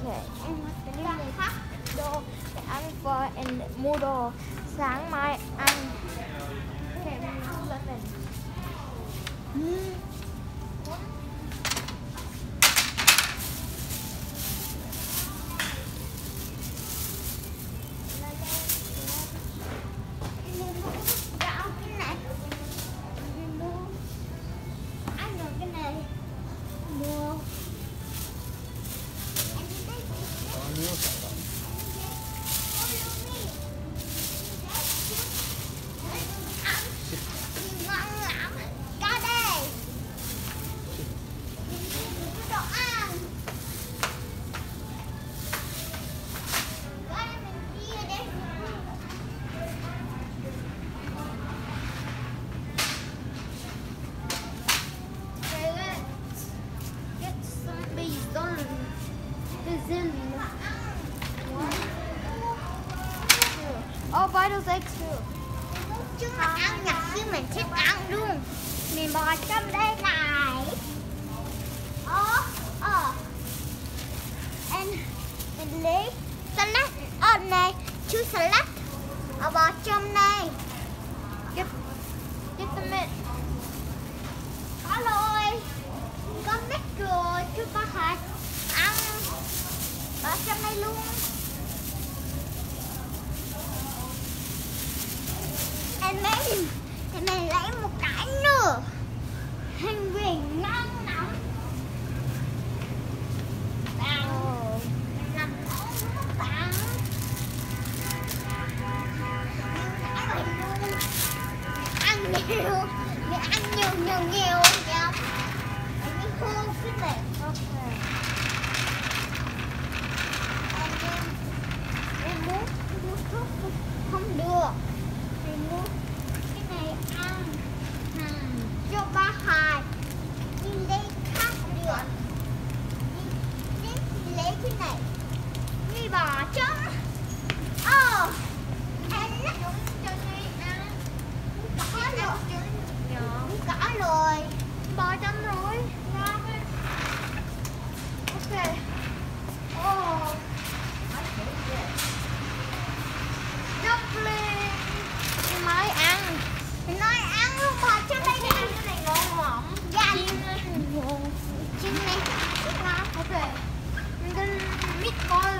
em sẽ đi mua đồ để ăn phở and mua đồ sáng mai ăn. Okay, mình lên này. Oh, Vital's eggs too. Chứ mà ăn nhặt chứ mình thích ăn luôn. Mình bỏ trong đây này. Mình lấy salad ở này, chú salad ở bỏ trong này. Get the mint. Có rồi. Có mít rồi, chú có hạt ăn. Bỏ trong đây luôn. Em lấy một cái nữa. Hành viên ngon lắm. Bạn làm tốt các bạn. Ăn nhiều nha. Mình khô cái này. Em muốn thuốc không được. Mình muốn cái này ăn. Cho ba hạt. Đi lấy khác được. Đi lấy cái này. Đi bỏ trong. Em nó cho đi ăn. Có rồi. Bỏ trong rồi. Ok. Dumpling. Mình mới ăn. Mình nói ăn luôn, bỏ trong đây đi. Cái này ngon lắm. Dạ. Chim này. Rất ngon. Ok. Mình cần meatball.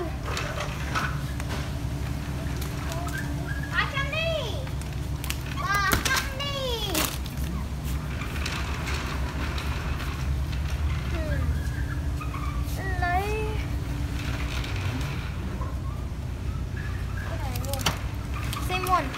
Bỏ trong đi. Bỏ trong đi. Lấy cái này luôn. Same one.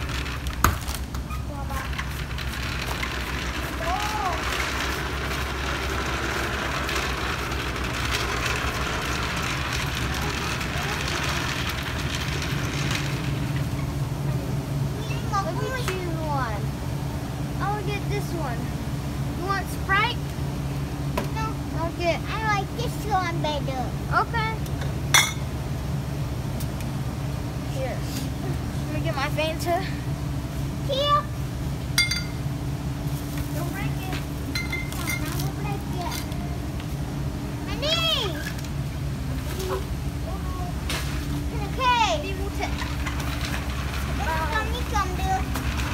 This one. You want Sprite? No. Okay. I like this one better. Okay. Here. Let me get my Fanta. Here. Don't break it. Don't break it. Honey. Okay. Đi mua thịt. Con đi cầm được.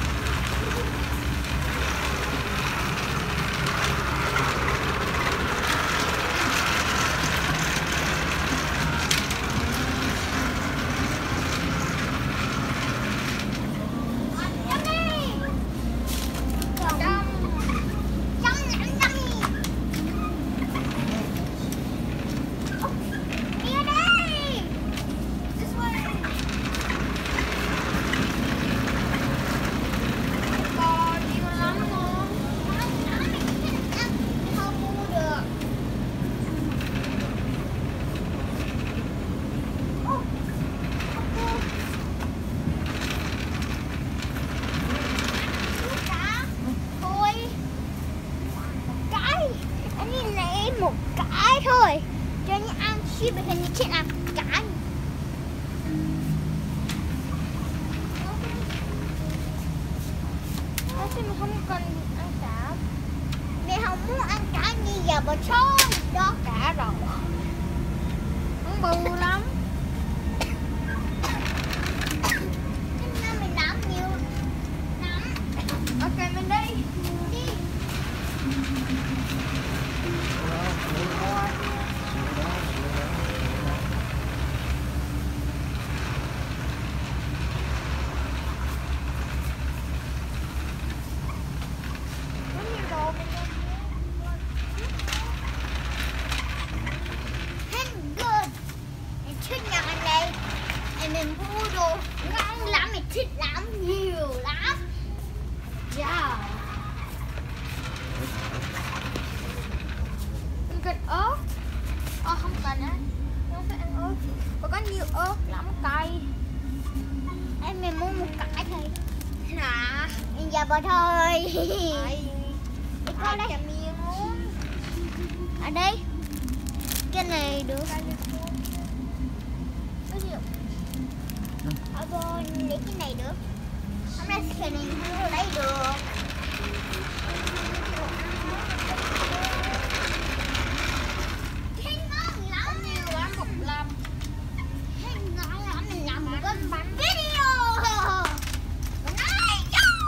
Một cái thôi cho anh ăn ship thì như thế nào cái Chứ mình không cần ăn cả. mẹ không muốn ăn cả như giờ mà thôi đó Cả rồi. Không bự lắm. này mình mua đồ ngon lắm, mình thích lắm, nhiều lắm. Yeah. Mình cần ớt. Không cần á. Không phải ăn ớt. Có nhiều ớt lắm cay. Em mình mua một cái thôi. Hả? Mình giờ bỏ thôi. Có đây. Ở đây. Cái này được. Ở bên lấy cái này được. Hôm nay cái này không lấy được. Cái ngon lắm. Nhiều lắm, một lần. Cái ngon lắm, mình làm một cái video. Mình nói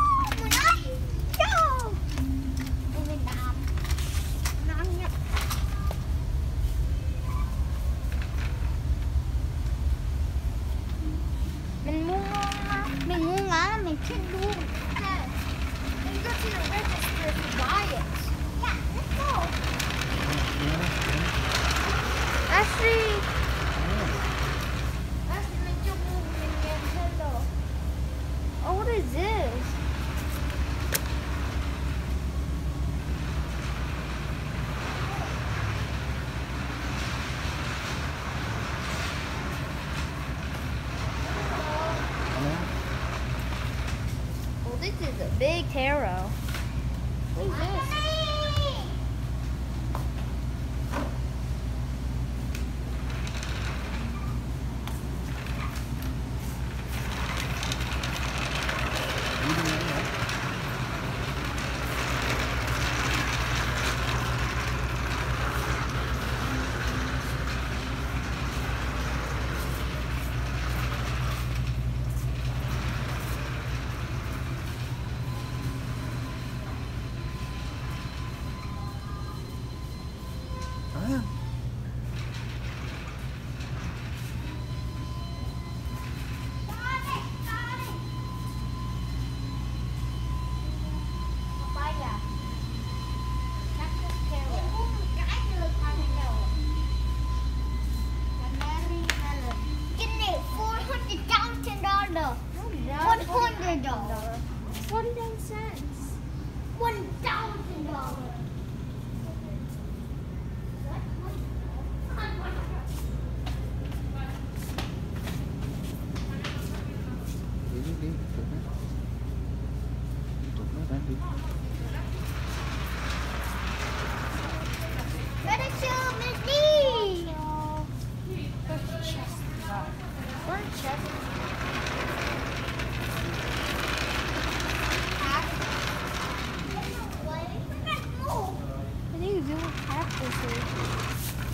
cho. Mình làm. Ngon nhất. Mình mua ngon lắm. Mình ngon lắm, mình thích luôn. Mình go to the register to buy it. Yeah, let's go. Ashley, mình chưa mua mình Nintendo. Oh, what is this? Oh, this is a big tarot. What is this? $100. 49 cents. $1,000. Đi, chụp nó. Chụp nó ra đi. Ready to Mindy. Where's the chest? Where's the chest? I think you have to see.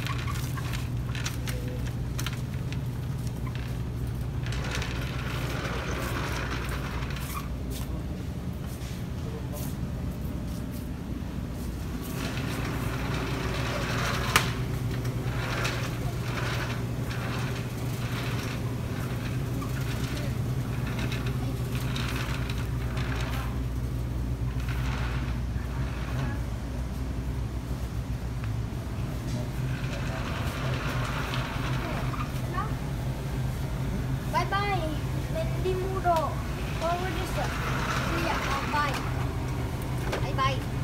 Bye bye. Mình đi mua đồ. Tôi đi sợ. Bye bye. Bye bye.